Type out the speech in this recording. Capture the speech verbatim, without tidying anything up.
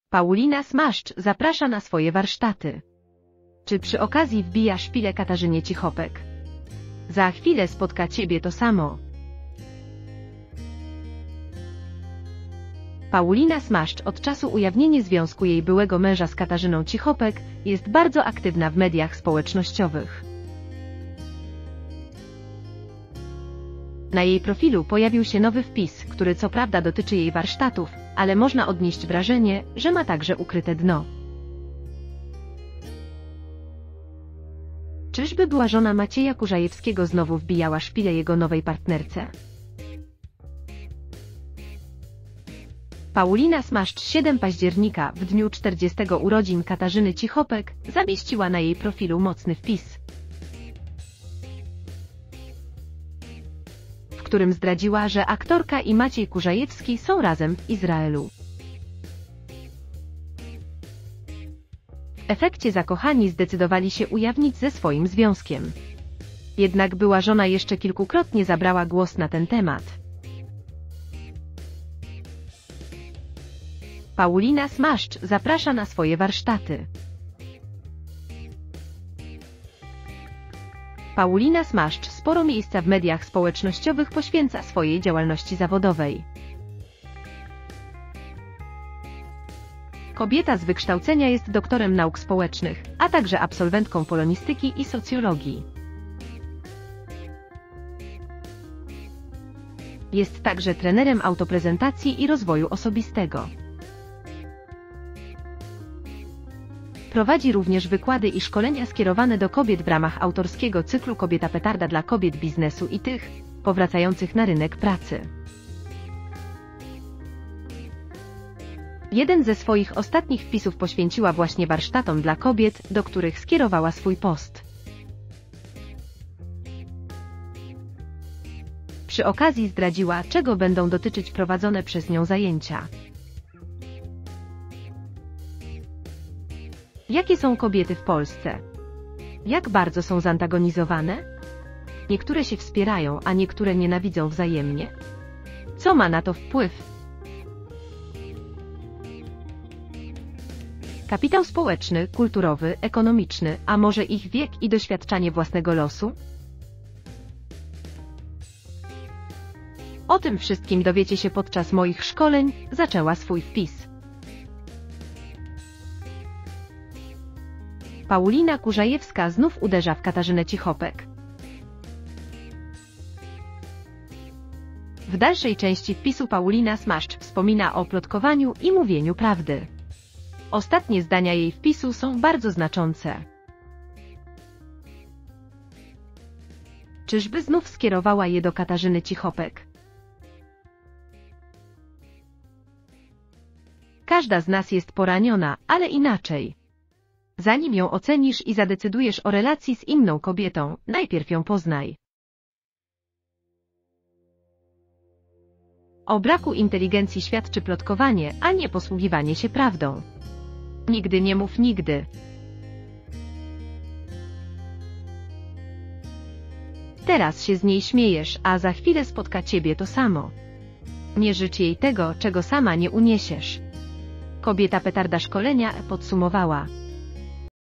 Paulina Smaszcz zaprasza na swoje warsztaty. Czy przy okazji wbija szpilę Katarzynie Cichopek? Za chwilę spotka Ciebie to samo. Paulina Smaszcz od czasu ujawnienia związku jej byłego męża z Katarzyną Cichopek jest bardzo aktywna w mediach społecznościowych. Na jej profilu pojawił się nowy wpis, który co prawda dotyczy jej warsztatów, ale można odnieść wrażenie, że ma także ukryte dno. Czyżby była żona Macieja Kurzajewskiego znowu wbijała szpilę jego nowej partnerce? Paulina Smaszcz siódmego października, w dniu czterdziestych urodzin Katarzyny Cichopek, zamieściła na jej profilu mocny wpis, w którym zdradziła, że aktorka i Maciej Kurzajewski są razem w Izraelu. W efekcie zakochani zdecydowali się ujawnić ze swoim związkiem. Jednak była żona jeszcze kilkukrotnie zabrała głos na ten temat. Paulina Smaszcz zaprasza na swoje warsztaty. Paulina Smaszcz sporo miejsca w mediach społecznościowych poświęca swojej działalności zawodowej. Kobieta z wykształcenia jest doktorem nauk społecznych, a także absolwentką polonistyki i socjologii. Jest także trenerem autoprezentacji i rozwoju osobistego. Prowadzi również wykłady i szkolenia skierowane do kobiet w ramach autorskiego cyklu Kobieta Petarda dla kobiet biznesu i tych powracających na rynek pracy. Jeden ze swoich ostatnich wpisów poświęciła właśnie warsztatom dla kobiet, do których skierowała swój post. Przy okazji zdradziła, czego będą dotyczyć prowadzone przez nią zajęcia. Jakie są kobiety w Polsce? Jak bardzo są zantagonizowane? Niektóre się wspierają, a niektóre nienawidzą wzajemnie. Co ma na to wpływ? Kapitał społeczny, kulturowy, ekonomiczny, a może ich wiek i doświadczanie własnego losu? O tym wszystkim dowiecie się podczas moich szkoleń, zaczęła swój wpis. Paulina Kurzajewska znów uderza w Katarzynę Cichopek. W dalszej części wpisu Paulina Smaszcz wspomina o plotkowaniu i mówieniu prawdy. Ostatnie zdania jej wpisu są bardzo znaczące. Czyżby znów skierowała je do Katarzyny Cichopek? Każda z nas jest poraniona, ale inaczej. Zanim ją ocenisz i zadecydujesz o relacji z inną kobietą, najpierw ją poznaj. O braku inteligencji świadczy plotkowanie, a nie posługiwanie się prawdą. Nigdy nie mów nigdy. Teraz się z niej śmiejesz, a za chwilę spotka ciebie to samo. Nie życz jej tego, czego sama nie uniesiesz. Kobieta Petarda szkolenia podsumowała.